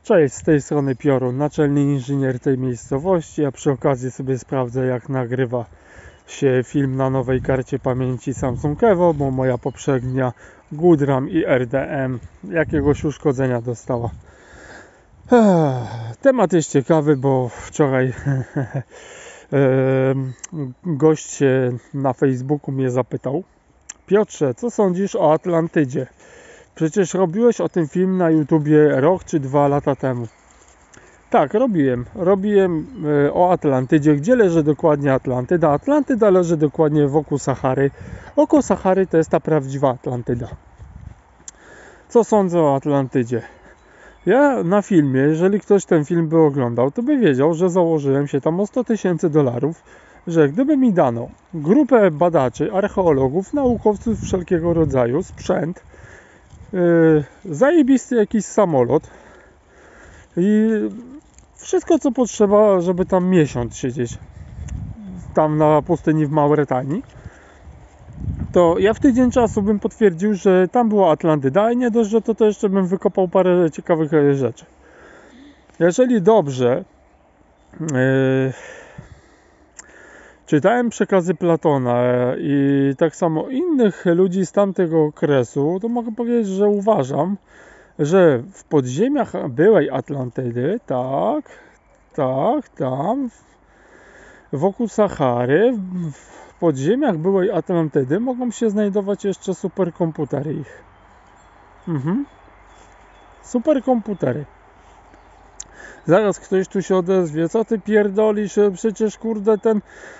Cześć, z tej strony Piorun, naczelny inżynier tej miejscowości, a przy okazji sobie sprawdzę, jak nagrywa się film na nowej karcie pamięci Samsung Evo, bo moja poprzednia GoodRAM i RDM jakiegoś uszkodzenia dostała. Temat jest ciekawy, bo wczoraj gość się na Facebooku mnie zapytał: Piotrze, co sądzisz o Atlantydzie? Przecież robiłeś o tym film na YouTubie rok czy 2 lata temu. Tak, robiłem o Atlantydzie. Gdzie leży dokładnie Atlantyda? Atlantyda leży dokładnie wokół Sahary. Oko Sahary to jest ta prawdziwa Atlantyda. Co sądzę o Atlantydzie? Ja na filmie, jeżeli ktoś ten film by oglądał, to by wiedział, że założyłem się tam o $100,000, że gdyby mi dano grupę badaczy, archeologów, naukowców wszelkiego rodzaju, sprzęt, zajebisty jakiś samolot i wszystko, co potrzeba, żeby tam miesiąc siedzieć tam na pustyni w Mauretanii, to ja w tydzień czasu bym potwierdził, że tam była Atlantyda i nie dość, że to jeszcze bym wykopał parę ciekawych rzeczy. Jeżeli dobrze czytałem przekazy Platona i tak samo innych ludzi z tamtego okresu, to mogę powiedzieć, że uważam, że w podziemiach byłej Atlantydy, tam wokół Sahary, w podziemiach byłej Atlantydy mogą się znajdować jeszcze superkomputery ich. Superkomputery. Zaraz ktoś tu się odezwie: co ty pierdolisz, przecież kurde ten...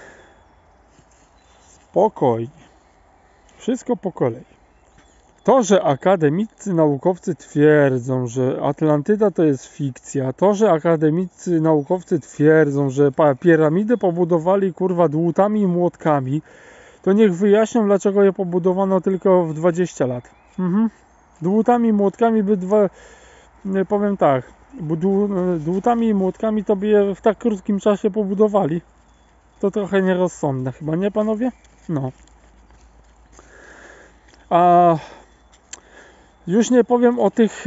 Spokojnie. Wszystko po kolei. To, że akademicy naukowcy twierdzą, że Atlantyda to jest fikcja, to, że akademicy naukowcy twierdzą, że piramidy pobudowali kurwa dłutami i młotkami, to niech wyjaśnią, dlaczego je pobudowano tylko w 20 lat. Dłutami i młotkami powiem tak, dłutami i młotkami to by je w tak krótkim czasie pobudowali. To trochę nierozsądne chyba, nie panowie? No. A już nie powiem o tych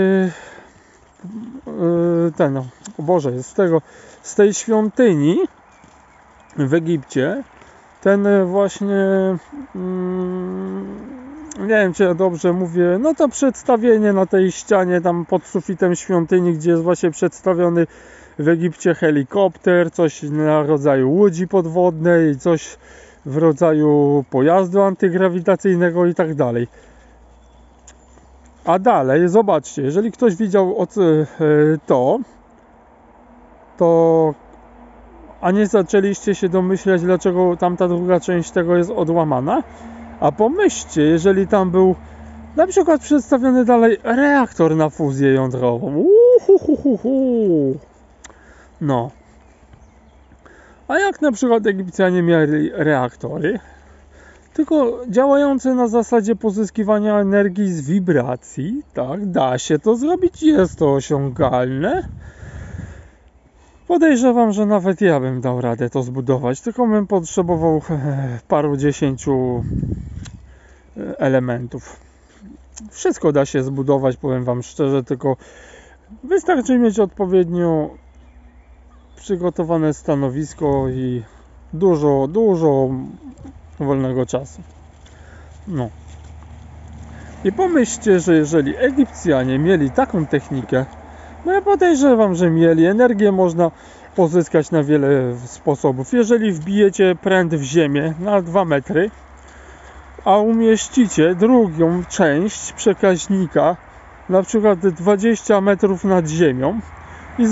o Boże, z tej świątyni w Egipcie, ten właśnie nie wiem, czy ja dobrze mówię, no to przedstawienie na tej ścianie tam pod sufitem świątyni, gdzie jest właśnie przedstawiony w Egipcie helikopter, coś na rodzaju łodzi podwodnej, coś w rodzaju pojazdu antygrawitacyjnego i tak dalej. A dalej, zobaczcie, jeżeli ktoś widział a nie zaczęliście się domyślać, dlaczego tamta druga część tego jest odłamana? A pomyślcie, jeżeli tam był na przykład przedstawiony dalej reaktor na fuzję jądrową. No. A jak na przykład Egipcjanie mieli reaktory, tylko działające na zasadzie pozyskiwania energii z wibracji, tak, da się to zrobić, jest to osiągalne. Podejrzewam, że nawet ja bym dał radę to zbudować, tylko bym potrzebował parudziesięciu elementów. Wszystko da się zbudować, powiem wam szczerze, tylko wystarczy mieć odpowiednio przygotowane stanowisko i dużo wolnego czasu. No. I pomyślcie, że jeżeli Egipcjanie mieli taką technikę, no ja podejrzewam, że mieli. Energię można pozyskać na wiele sposobów. Jeżeli wbijecie pręt w ziemię na 2 metry, a umieścicie drugą część przekaźnika na przykład 20 metrów nad ziemią i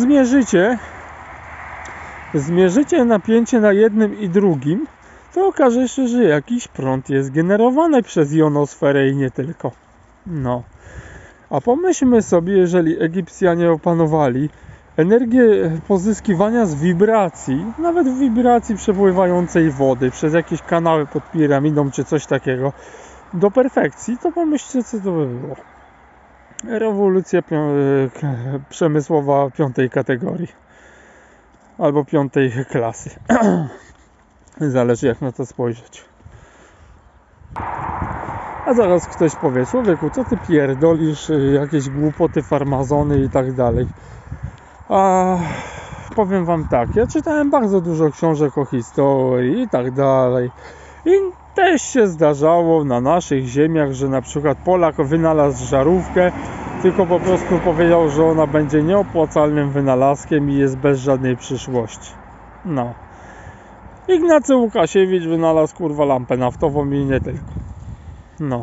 zmierzycie napięcie na jednym i drugim, to okaże się, że jakiś prąd jest generowany przez jonosferę i nie tylko. No. A pomyślmy sobie, jeżeli Egipcjanie opanowali energię pozyskiwania z wibracji, nawet w wibracji przepływającej wody, przez jakieś kanały pod piramidą czy coś takiego, do perfekcji, to pomyślcie, co to by było. Rewolucja przemysłowa 5. kategorii. Albo 5. klasy. . Zależy, jak na to spojrzeć. A zaraz ktoś powie, człowieku, co ty pierdolisz, jakieś głupoty, farmazony i tak dalej. A powiem wam tak, ja czytałem bardzo dużo książek o historii i tak dalej. I też się zdarzało na naszych ziemiach, że na przykład Polak wynalazł żarówkę, tylko po prostu powiedział, że ona będzie nieopłacalnym wynalazkiem i jest bez żadnej przyszłości. No. Ignacy Łukasiewicz wynalazł kurwa lampę naftową i nie tylko. No.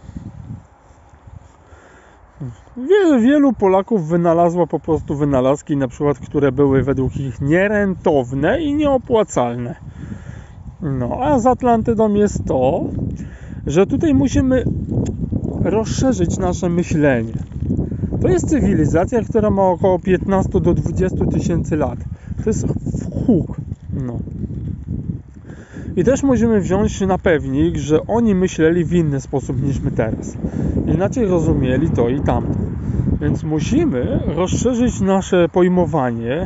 Wielu Polaków wynalazło po prostu wynalazki, na przykład, które były według nich nierentowne i nieopłacalne. No, a z Atlantydą jest to, że tutaj musimy rozszerzyć nasze myślenie. To jest cywilizacja, która ma około 15 do 20 tysięcy lat. To jest huk. No. I też musimy wziąć na pewnik, że oni myśleli w inny sposób niż my teraz. Inaczej rozumieli to i tamto. Więc musimy rozszerzyć nasze pojmowanie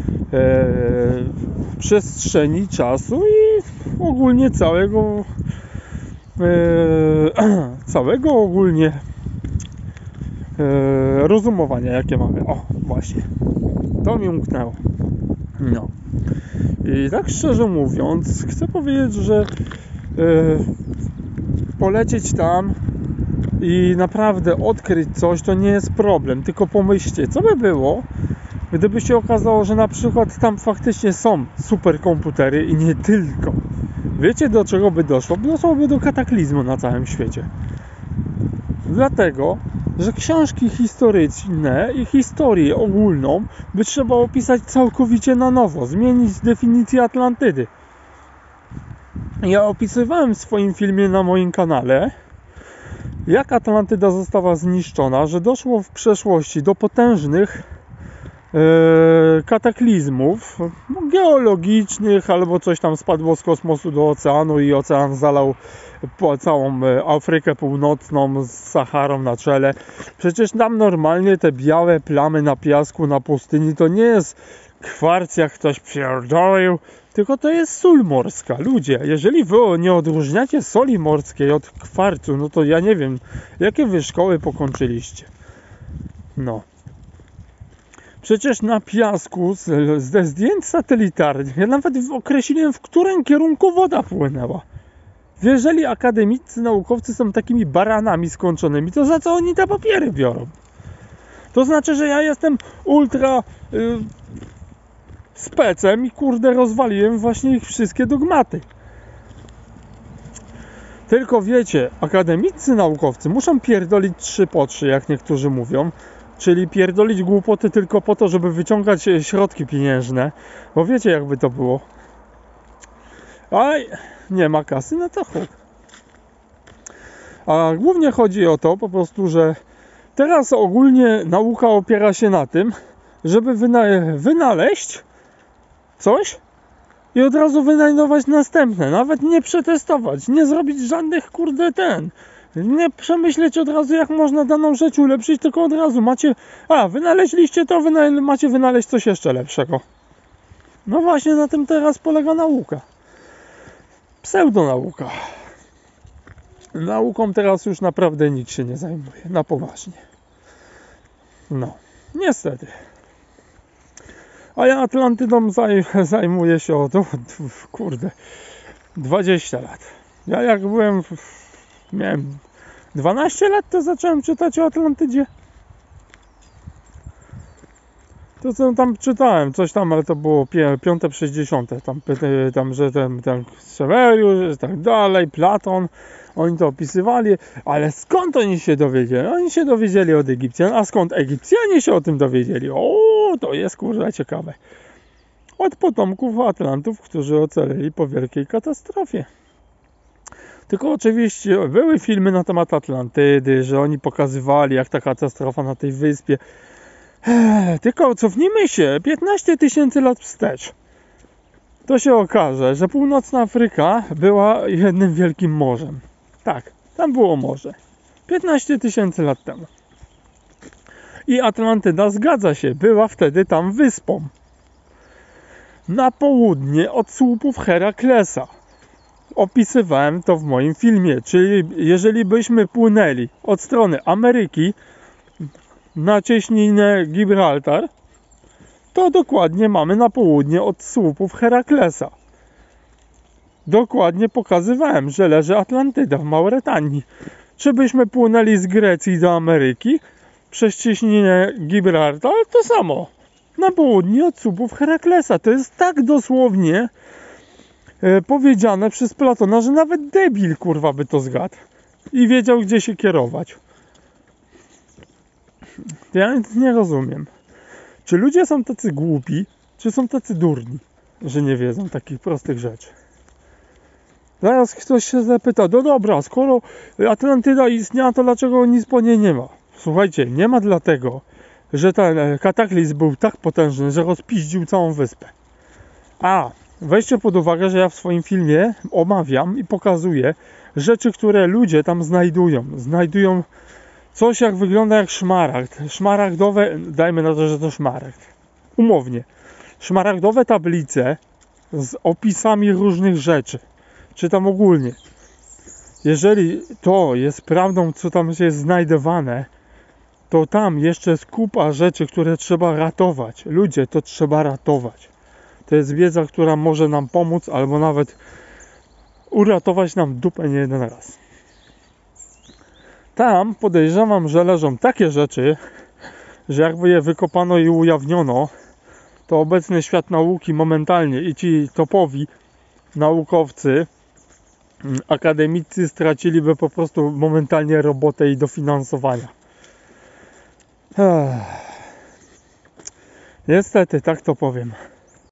przestrzeni, czasu i ogólnie całego ogólnie rozumowania, jakie mamy. O, właśnie. To mi umknęło. No. I tak szczerze mówiąc, chcę powiedzieć, że polecieć tam i naprawdę odkryć coś, to nie jest problem. Tylko pomyślcie, co by było, gdyby się okazało, że na przykład tam faktycznie są superkomputery i nie tylko. Wiecie, do czego by doszło? Doszłoby do kataklizmu na całym świecie. Dlatego, że książki historyczne i historię ogólną by trzeba opisać całkowicie na nowo, zmienić definicję Atlantydy. Ja opisywałem w swoim filmie na moim kanale, jak Atlantyda została zniszczona, że doszło w przeszłości do potężnych kataklizmów geologicznych, albo coś tam spadło z kosmosu do oceanu i ocean zalał całą Afrykę Północną z Saharą na czele. Przecież tam normalnie te białe plamy na piasku, na pustyni to nie jest kwarc, jak ktoś pierdolił, tylko to jest sól morska. Ludzie, jeżeli wy nie odróżniacie soli morskiej od kwarcu, no to ja nie wiem, jakie wy szkoły pokończyliście. No. Przecież na piasku ze zdjęć satelitarnych ja nawet określiłem, w którym kierunku woda płynęła. Jeżeli akademicy, naukowcy są takimi baranami skończonymi, to za co oni te papiery biorą? To znaczy, że ja jestem ultra specem i kurde rozwaliłem właśnie ich wszystkie dogmaty. Tylko wiecie, akademicy, naukowcy muszą pierdolić 3 po 3, jak niektórzy mówią. Czyli pierdolić głupoty tylko po to, żeby wyciągać środki pieniężne. Bo wiecie, jakby to było. Aj, nie ma kasy, no to chuj. A głównie chodzi o to po prostu, że teraz ogólnie nauka opiera się na tym, żeby wynaleźć coś i od razu wynajdować następne. Nawet nie przetestować, nie zrobić żadnych nie przemyśleć od razu, jak można daną rzecz ulepszyć, tylko od razu macie, wynaleźliście to, macie wynaleźć coś jeszcze lepszego. No właśnie na tym teraz polega nauka. Pseudonauka. Nauką teraz już naprawdę nikt się nie zajmuje, na poważnie. No, niestety. A ja Atlantydą zajmuję się od 20 lat. Ja jak miałem 12 lat, to zacząłem czytać o Atlantydzie. To co tam czytałem, coś tam, ale to było 5. przez 10. Tam że ten Seweriusz i tak dalej, Platon, oni to opisywali, ale skąd oni się dowiedzieli? Oni się dowiedzieli od Egipcjan, a skąd Egipcjanie się o tym dowiedzieli? O, to jest kurwa ciekawe. Od potomków Atlantów, którzy ocaleli po wielkiej katastrofie. Tylko oczywiście były filmy na temat Atlantydy, że oni pokazywali, jak ta katastrofa na tej wyspie. Tylko cofnijmy się 15 tysięcy lat wstecz. To się okaże, że północna Afryka była jednym wielkim morzem. Tak, tam było morze. 15 tysięcy lat temu. I Atlantyda, zgadza się, była wtedy tam wyspą. Na południe od słupów Heraklesa. opisywałem to w moim filmie, czyli jeżeli byśmy płynęli od strony Ameryki na cieśninę Gibraltar, to dokładnie mamy na południe od słupów Heraklesa. Dokładnie pokazywałem, że leży Atlantyda w Mauretanii. Czy byśmy płynęli z Grecji do Ameryki przez cieśninę Gibraltar, to samo. Na południe od słupów Heraklesa. To jest tak dosłownie powiedziane przez Platona, że nawet debil kurwa by to zgadł i wiedział, gdzie się kierować. Ja nie rozumiem. Czy ludzie są tacy głupi, czy są tacy durni, że nie wiedzą takich prostych rzeczy? Zaraz ktoś się zapyta, no dobra, skoro Atlantyda istniała, to dlaczego nic po niej nie ma? Słuchajcie, nie ma dlatego, że ten kataklizm był tak potężny, że rozpiździł całą wyspę. A weźcie pod uwagę, że ja w swoim filmie omawiam i pokazuję rzeczy, które ludzie tam znajdują. Znajdują coś, jak wygląda jak szmaragd. Szmaragdowe, dajmy na to, że to szmaragd. Umownie. Szmaragdowe tablice z opisami różnych rzeczy. Czy tam ogólnie. Jeżeli to jest prawdą, co tam jest znajdowane, to tam jeszcze jest kupa rzeczy, które trzeba ratować. Ludzie, to trzeba ratować. To jest wiedza, która może nam pomóc, albo nawet uratować nam dupę nie jeden raz. Tam podejrzewam, że leżą takie rzeczy, że jakby je wykopano i ujawniono, to obecny świat nauki momentalnie i ci topowi naukowcy, akademicy straciliby po prostu momentalnie robotę i dofinansowania. Niestety, tak to powiem.